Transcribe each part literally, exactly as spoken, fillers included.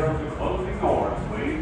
of the closing doors, please.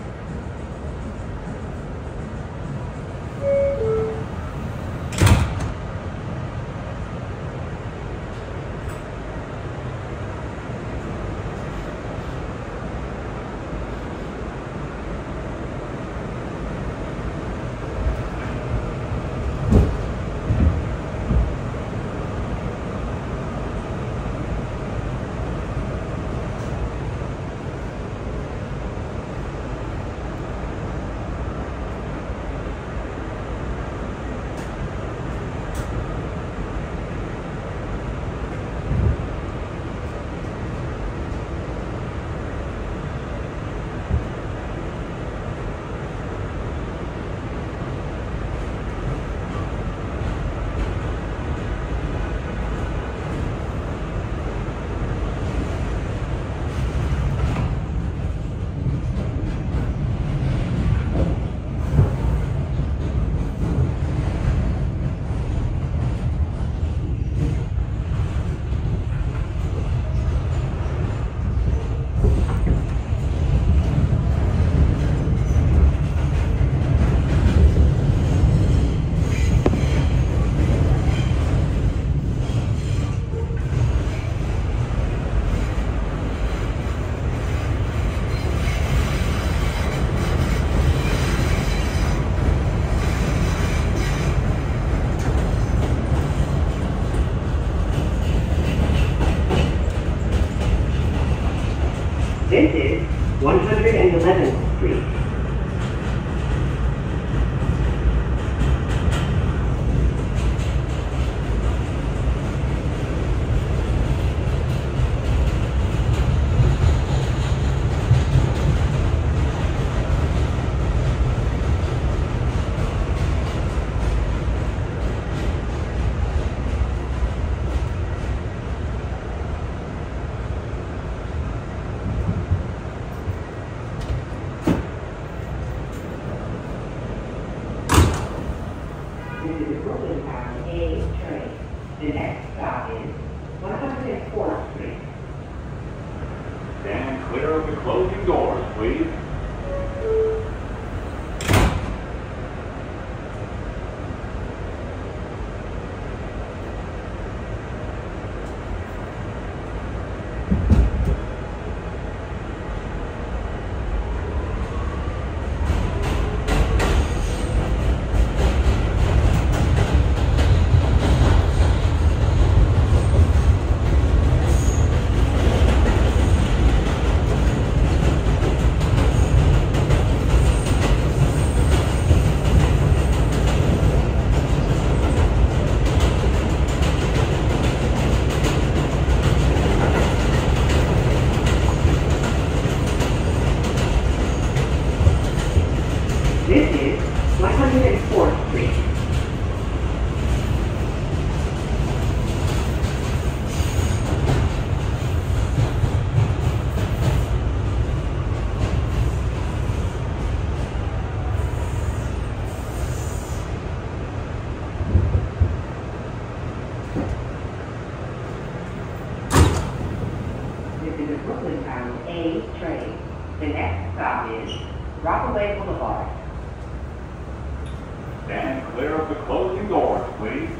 This is one hundred eleventh Street. This is Fulton St A train. The next stop is one hundred fourth Street. Stand clear of the closing doors, please. This is one hundred fourth Street. This is a Fulton St A train. The next stop is Rockaway Blvd. Stand clear of the closing doors, please.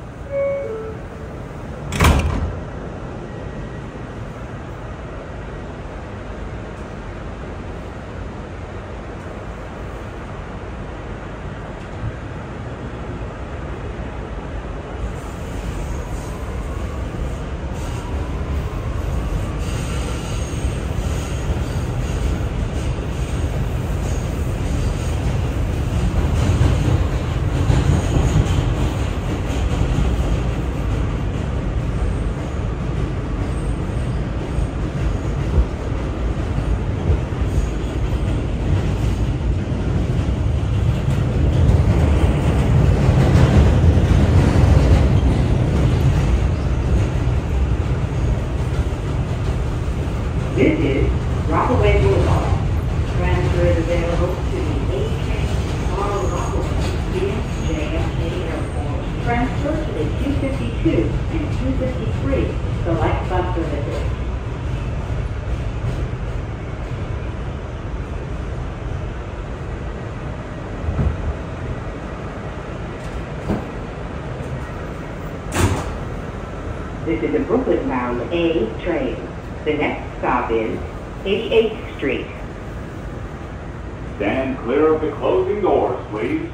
This is Rockaway Blvd. Transfer is available to the A train on Rockaway B S J F K Airport. Transfer to the two fifty-two and two fifty-three select bus services. This is a Brooklyn-bound A train. The next stop is eighty-eighth Street. Stand clear of the closing doors, please.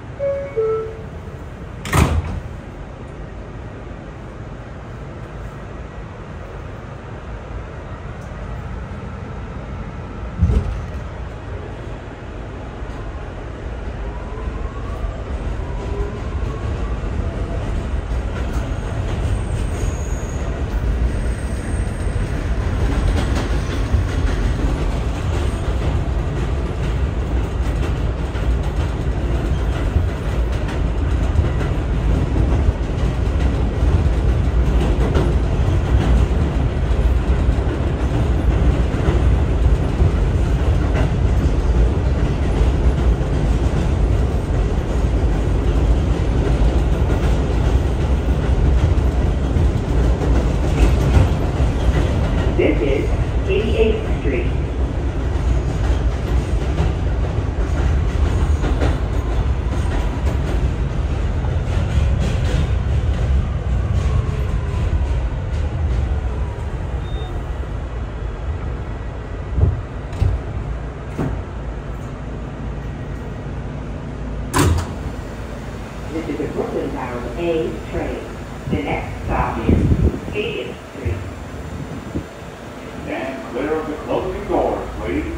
This is eighty-eighth Street. This is a Brooklyn-bound A train. The next stop is eightieth Street. Stand clear of the closing doors, please.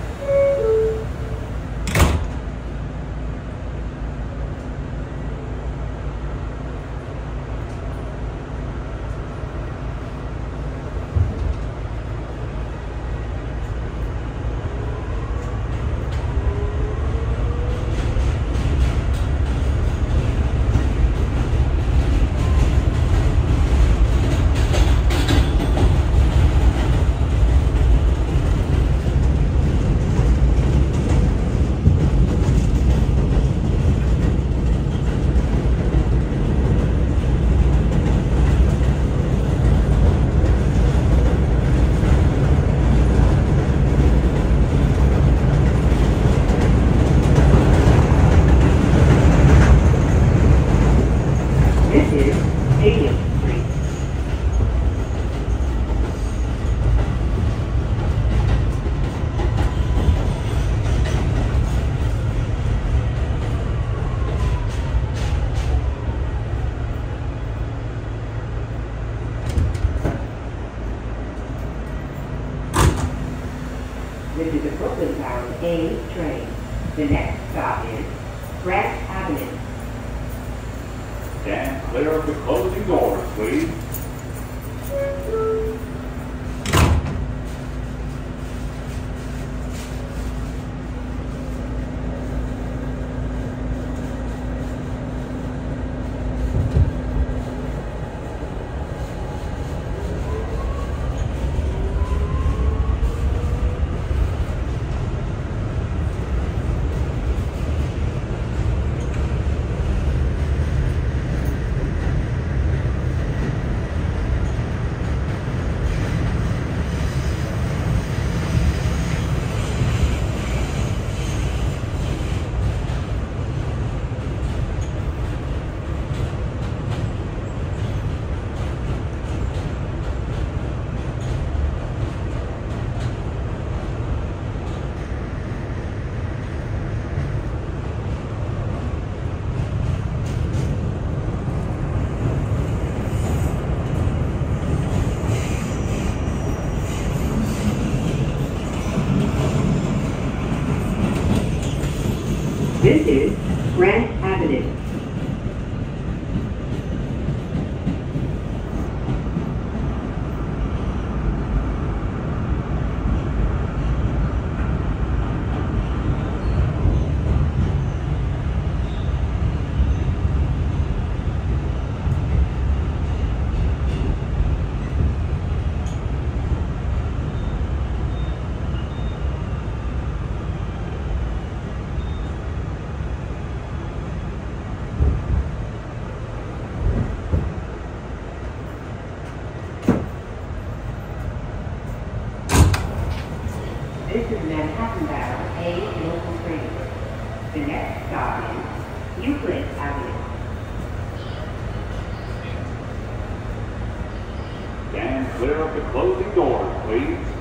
This is eightieth Street. This is a Brooklyn-bound A train. The next stop is Grant Avenue. Stand clear of the closing doors, please. This is Grant Avenue. This is Manhattan-bound A local train. The next stop is Euclid Avenue. Stand clear of the closing doors, please.